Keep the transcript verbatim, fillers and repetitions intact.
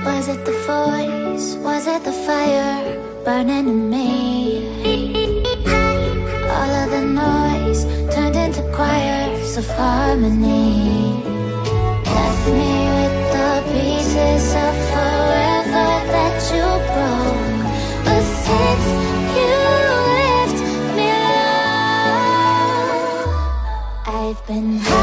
Was it the voice? Was it the fire burning in me? All of the noise turned into choirs of harmony. Left me with the pieces of forever that you broke. But since you left me alone, I've been